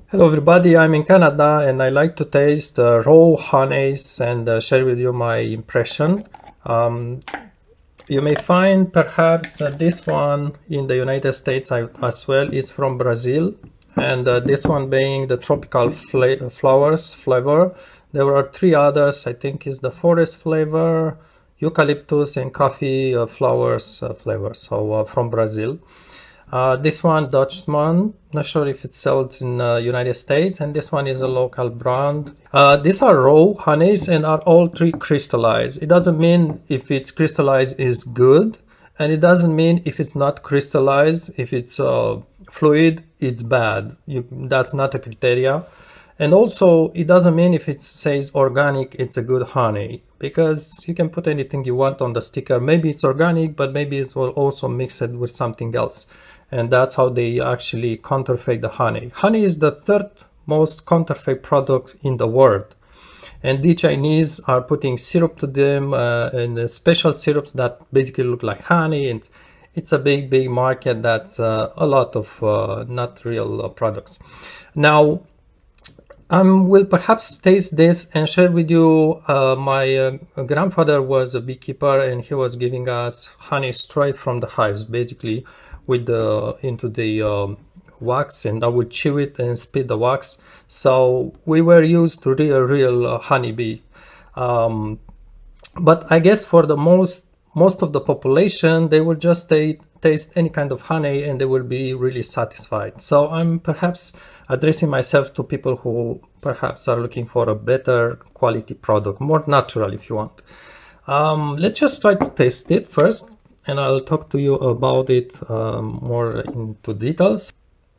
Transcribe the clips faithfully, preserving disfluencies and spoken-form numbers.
Hello everybody, I'm in Canada and I like to taste uh, raw honeys and uh, share with you my impression. Um, you may find perhaps uh, this one in the United States as well. It's from Brazil, and uh, this one being the tropical fla flowers flavor. There are three others. I think is the forest flavor, eucalyptus and coffee uh, flowers uh, flavor. So uh, from Brazil. Uh, this one Dutchman, not sure if it's sold in uh, United States, and this one is a local brand. Uh, these are raw honeys and are all three crystallized. It doesn't mean if it's crystallized is good, and it doesn't mean if it's not crystallized, if it's uh, fluid, it's bad. You, that's not a criteria. And also, it doesn't mean if it says organic, it's a good honey, because you can put anything you want on the sticker. Maybe it's organic, but maybe it's also mixed with something else. And that's how they actually counterfeit the honey. Honey is the third most counterfeit product in the world. And the Chinese are putting syrup to them uh, and special syrups that basically look like honey. And it's a big, big market that's uh, a lot of uh, not real uh, products. Now, I um, will perhaps taste this and share with you. Uh, my uh, grandfather was a beekeeper and he was giving us honey straight from the hives, basically with the into the um, wax, and I would chew it and spit the wax. So we were used to real, real uh, honeybee. Um, but I guess for the most most of the population, they will just taste any kind of honey and they will be really satisfied. So I'm perhaps addressing myself to people who perhaps are looking for a better quality product, more natural if you want. Um, let's just try to taste it first, and I'll talk to you about it um, more into details.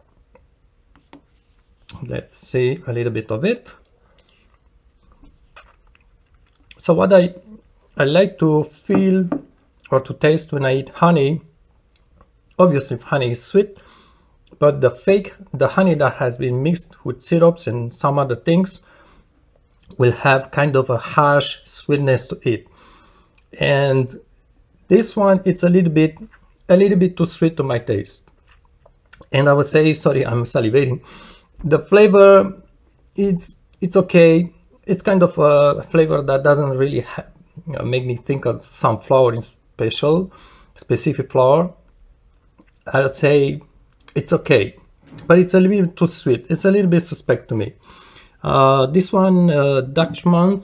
Let's see a little bit of it. So what I, I like to feel or to taste when I eat honey, obviously honey is sweet, but the fake, the honey that has been mixed with syrups and some other things will have kind of a harsh sweetness to it. And this one, it's a little bit, a little bit too sweet to my taste. And I would say, sorry, I'm salivating. The flavor, it's, it's okay. It's kind of a flavor that doesn't really ha you know, make me think of some flower in special, specific flower. I would say it's okay, but it's a little bit too sweet. It's a little bit suspect to me. Uh, this one, uh, Dutchman,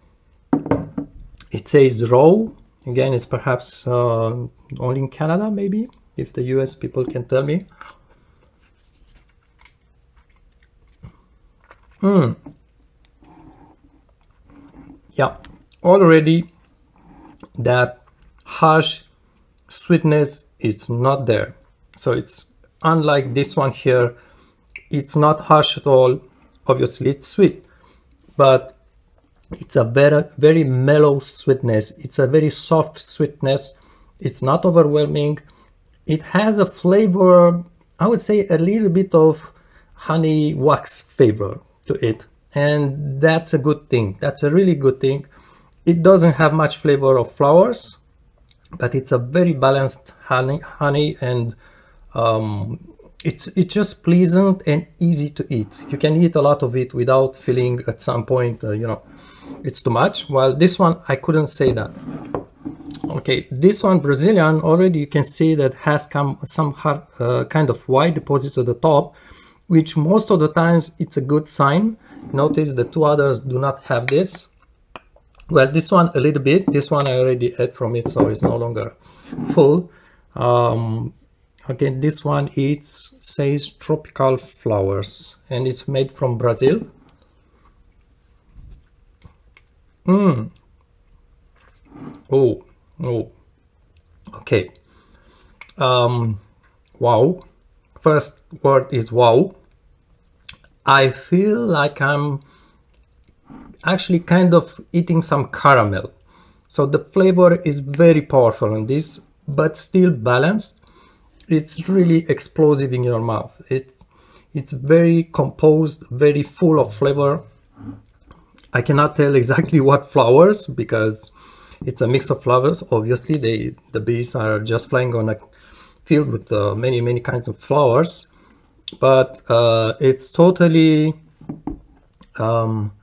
it says raw. Again, it's perhaps uh, only in Canada, maybe, if the U S people can tell me. Mm. Yeah, already that harsh sweetness is not there. So it's unlike this one here. It's not harsh at all. Obviously, it's sweet, but it's a very, very mellow sweetness. It's a very soft sweetness. It's not overwhelming. It has a flavor, I would say a little bit of honey wax flavor to it. And that's a good thing. That's a really good thing. It doesn't have much flavor of flowers, but it's a very balanced honey, honey and um, it's, it's just pleasant and easy to eat. You can eat a lot of it without feeling at some point, uh, you know, it's too much. While this one, I couldn't say that. Okay, this one, Brazilian, already you can see that has come some hard, uh, kind of white deposits at the top, which most of the times it's a good sign. Notice the two others do not have this. Well, this one a little bit. This one I already ate from it, so it's no longer full. Um, okay, this one it says tropical flowers, and it's made from Brazil. Mm. Oh, oh, okay. Um, wow. First word is wow. I feel like I'm actually kind of eating some caramel. So the flavor is very powerful on this, but still balanced. It's really explosive in your mouth. It's, it's very composed, very full of flavor. I cannot tell exactly what flowers because it's a mix of flowers. Obviously, they, the bees are just flying on a field with uh, many, many kinds of flowers. but uh, it's totally um,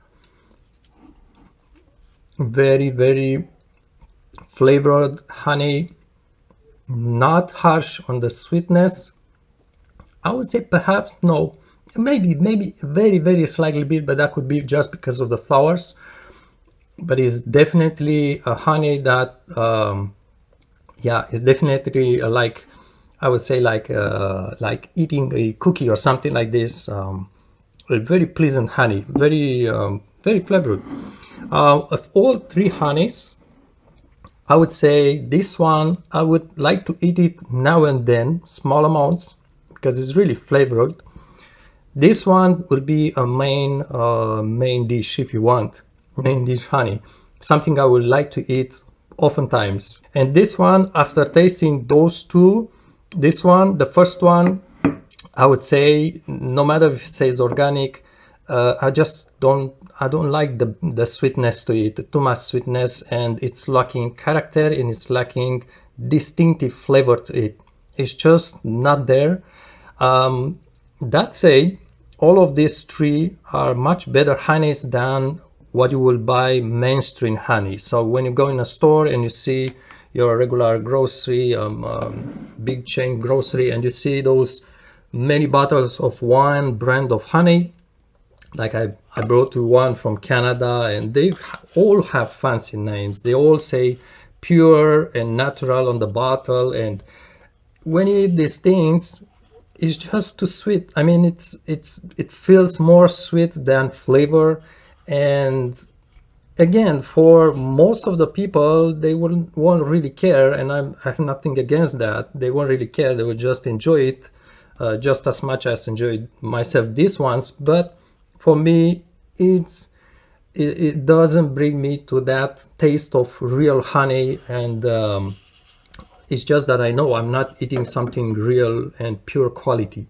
very, very flavored honey, not harsh on the sweetness. I would say perhaps no, maybe maybe very very slightly bit, but that could be just because of the flowers. But it's definitely a honey that um, yeah, it's definitely uh, like I would say like uh, like eating a cookie or something like this. Um, a very pleasant honey, very um, very flavored. Uh, of all three honeys, I would say this one I would like to eat it now and then, small amounts, because it's really flavored. This one will be a main uh, main dish if you want, main dish honey, something I would like to eat oftentimes. And this one, after tasting those two, this one, the first one, I would say, no matter if it says organic, uh, I just don't I don't like the the sweetness to it, too much sweetness, and it's lacking character and it's lacking distinctive flavor to it. It's just not there. Um, that said, all of these three are much better honeys than what you will buy mainstream honey. So when you go in a store and you see your regular grocery, um, um, big chain grocery, and you see those many bottles of one brand of honey, like I, I brought you one from Canada, and they all have fancy names. They all say pure and natural on the bottle, and when you eat these things, it's just too sweet. I mean, it's it's it feels more sweet than flavor. And again, for most of the people, they wouldn't won't really care, and I'm, I have nothing against that. They won't really care. They would just enjoy it uh, just as much as enjoyed myself these ones. But for me, it's it, it doesn't bring me to that taste of real honey, and um, it's just that I know I'm not eating something real and pure quality.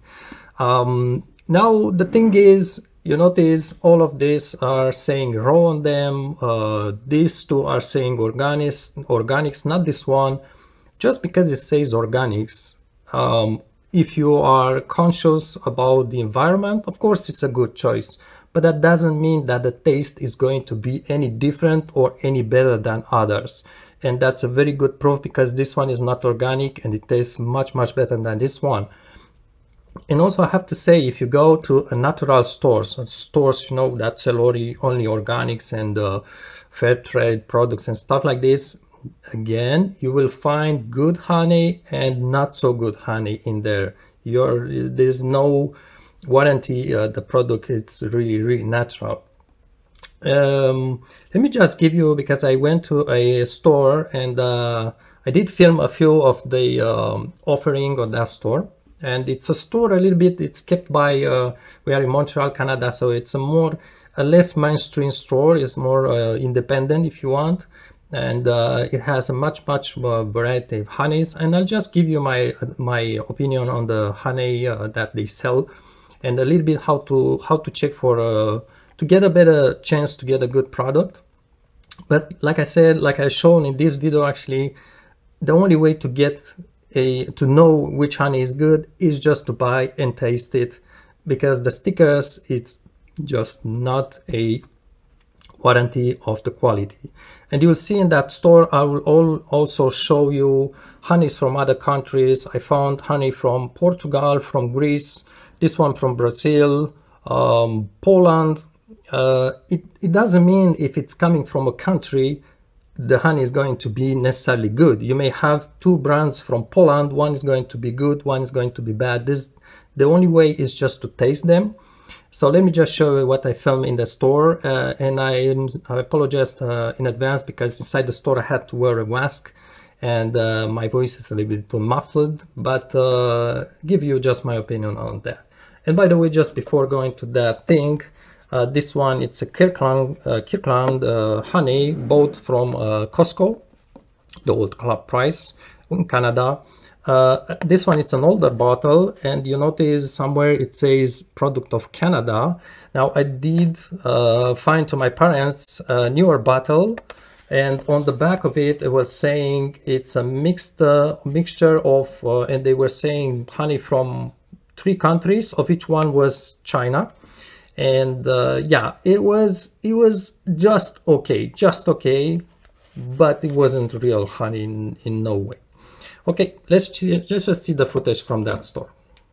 Um, now the thing is, you notice all of these are saying raw on them. Uh, these two are saying organics, organics, not this one. Just because it says organics, um, if you are conscious about the environment, of course it's a good choice. But that doesn't mean that the taste is going to be any different or any better than others. And that's a very good proof, because this one is not organic and it tastes much, much better than this one. And also I have to say, if you go to a natural stores, stores, you know, that sell only, only organics and uh, fair trade products and stuff like this, again, you will find good honey and not so good honey in there. You're, there's no warranty. Uh, the product is really, really natural. Um, let me just give you, because I went to a store and uh, I did film a few of the um, offering on that store. And it's a store a little bit, it's kept by, uh, we are in Montreal, Canada, so it's a more, a less mainstream store. It's more uh, independent if you want. And uh, it has a much, much uh, variety of honeys. And I'll just give you my my opinion on the honey uh, that they sell, and a little bit how to how to check for uh, to get a better chance to get a good product. But like I said, like I shown in this video, actually, the only way to get a to know which honey is good is just to buy and taste it, because the stickers, it's just not a warranty of the quality. And you'll see in that store, I will all also show you honeys from other countries. I found honey from Portugal, from Greece, this one from Brazil, um, Poland. Uh, it, it doesn't mean if it's coming from a country, the honey is going to be necessarily good. You may have two brands from Poland, one is going to be good, one is going to be bad. This, the only way is just to taste them. So let me just show you what I filmed in the store, uh, and I, I apologize uh, in advance, because inside the store I had to wear a mask and uh, my voice is a little bit too muffled, but uh, give you just my opinion on that. And by the way, just before going to that thing, uh, this one, it's a Kirkland, uh, Kirkland uh, honey, bought from uh, Costco, the old club price in Canada. Uh, this one, it's an older bottle, and you notice somewhere it says product of Canada. Now I did uh, find to my parents a newer bottle, and on the back of it, it was saying it's a mixed uh, mixture of, uh, and they were saying honey from three countries, of which one was China. And uh, yeah, it was it was just okay, just okay, but it wasn't real honey in, in no way. Okay, let's, let's just see the footage from that store.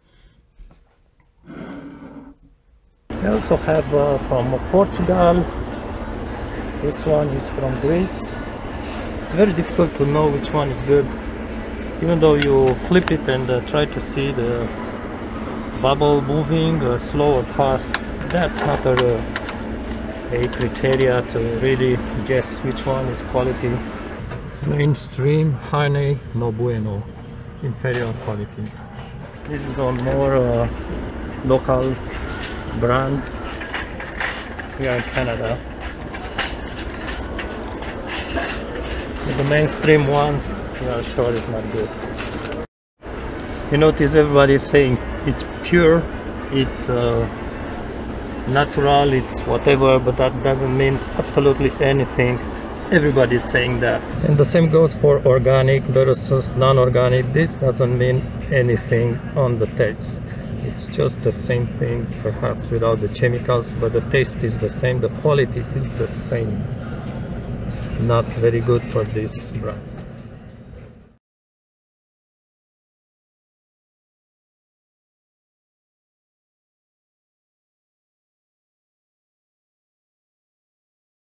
I also have uh, from Portugal. This one is from Greece. It's very difficult to know which one is good, even though you flip it and uh, try to see the bubble moving uh, slow or fast. That's not a, a criteria to really guess which one is quality. Mainstream honey, no bueno, inferior quality. This is a more uh, local brand here in Canada. The mainstream ones, we are sure it's not good. You notice everybody is saying it's pure, it's uh, natural, it's whatever, but that doesn't mean absolutely anything. Everybody is saying that. And the same goes for organic versus non-organic. This doesn't mean anything on the taste. It's just the same thing, perhaps without the chemicals, but the taste is the same, the quality is the same. Not very good for this brand.